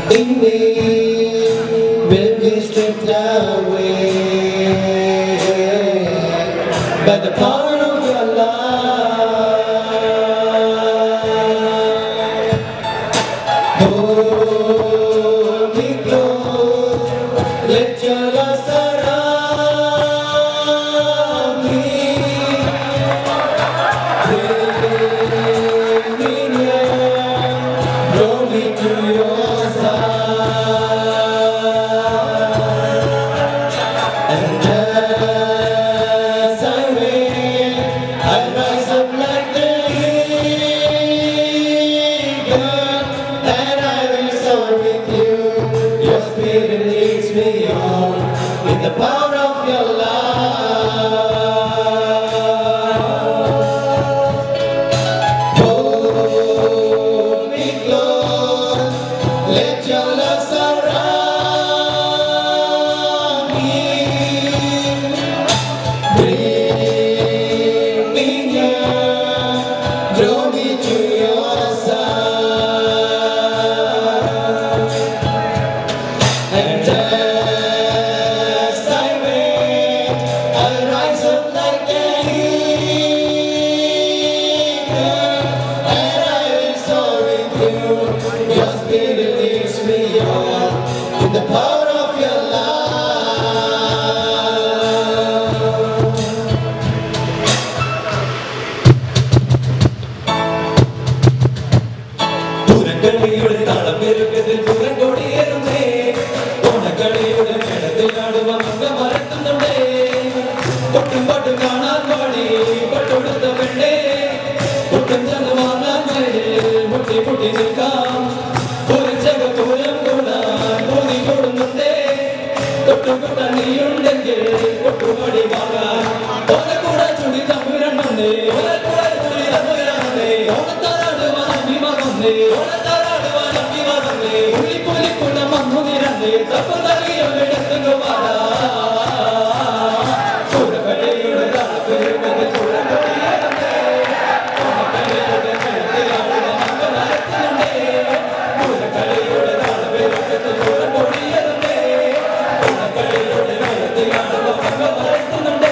in me will be stripped away by the power of your love. Hold me close, let your love surround me. Bring me near, draw me to your side. And as I wait, I rise up like the eagle, and I will soar with you. Your spirit leads me on in the power of your love. Hold me close, let your love surround me. Bring me near, draw me to your side. And as I wait, I rise up like an eagle, and I will soar with you. Your spirit leads me on in the power of your love. പുറങ്കളിയുടെ താളം പെരുക്കത്തിൽ പുറംകൊടിയേറുന്നേ, ഓണക്കളിയുടെ മേളത്തിൽ നാടുവ മങ്ക മറക്കുന്നുണ്ടേ. കൊട്ടും പാട്ടും കാണാൻ പാടി പട്ടുടുത്ത പെണ്ണേ, കൊട്ടും ചെന്ന് വാങ്ങാൻ ചേരിൽ മുട്ടി മുട്ടി നിൽക്കാം. ഒരു ജഗപൂരം കൂടാൻ മോദി കൂടുന്നുണ്ടേ, തൊട്ടും കൊട്ടാൻ നീയുണ്ടെങ്കിൽ കൊട്ടുപടി വാങ്ങാൻ. ഓലക്കൂടെ ചുടി തമ്പുരാനുണ്ടേ, ഓലക്കൂടെ ചുടി തമ്പുരാനുണ്ടേ, ഓണത്താറാടുവാൻ അഭിമാനമുണ്ടേ, ഓണത്താറാടുവാൻ അഭിമാനമുണ്ടേ. ഉള്ളിപ്പൊലിക്കുന്ന മണ്ണു നിരണ്ടേ, തപ്പം തറിയോ എടുത്തുകൊണ്ട് വാടാ. പുറകളിയുടെ താളപ്പെരുക്കത്തിൽ പുറംകൊടിയേറുന്നേ, ഓണക്കളിയുടെ മേളത്തിലാടുവ മങ്ക മറക്കുന്നുണ്ടേ. പുറകളിയുടെ താളപ്പെരുക്കത്തിൽ പുറംകൊടിയേറുന്നേ, ഓണക്കളിയുടെ മേളത്തിലാടുവ മങ്ക മറക്കുന്നുണ്ടേ.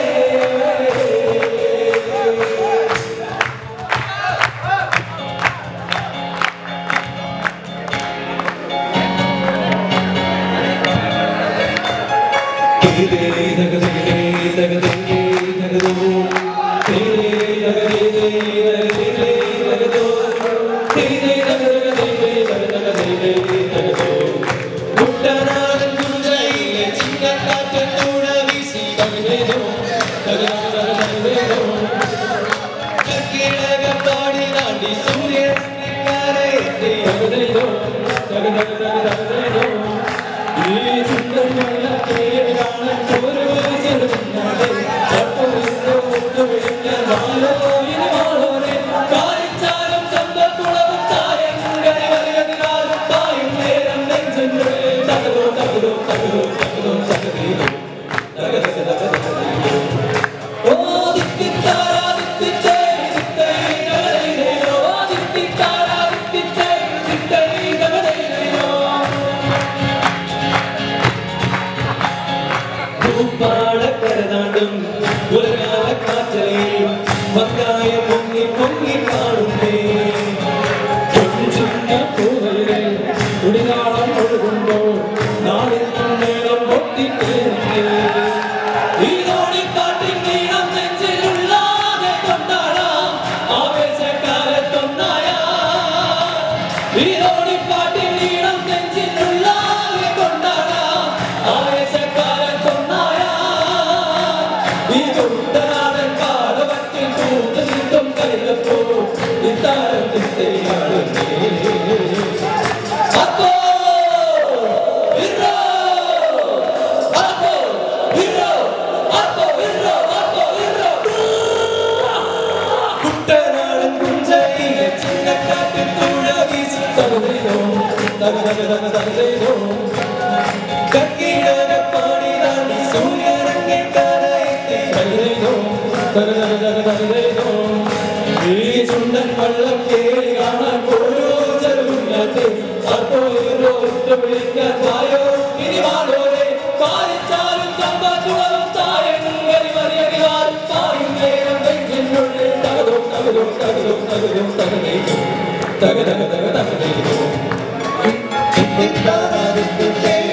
ചുണ്ടൻ വള്ളം കേറി കാണാൻ ഓരോ ചെറുകുന്നത്തെ അപ്പോൾ വിളിച്ചിട്ട് വിളിക്കാൻ വായോ ഇനി വാളോടെ പാലിച്ചാലും ചമ്പത്തുകളും തായങ്ങളിൽ മറിയറിയാൻ തായും നേരം നെഞ്ചിനുള്ളിൽ തകതും തകതും തകതും തകതും തകതേക്കും തകതക തക തകതേക്കും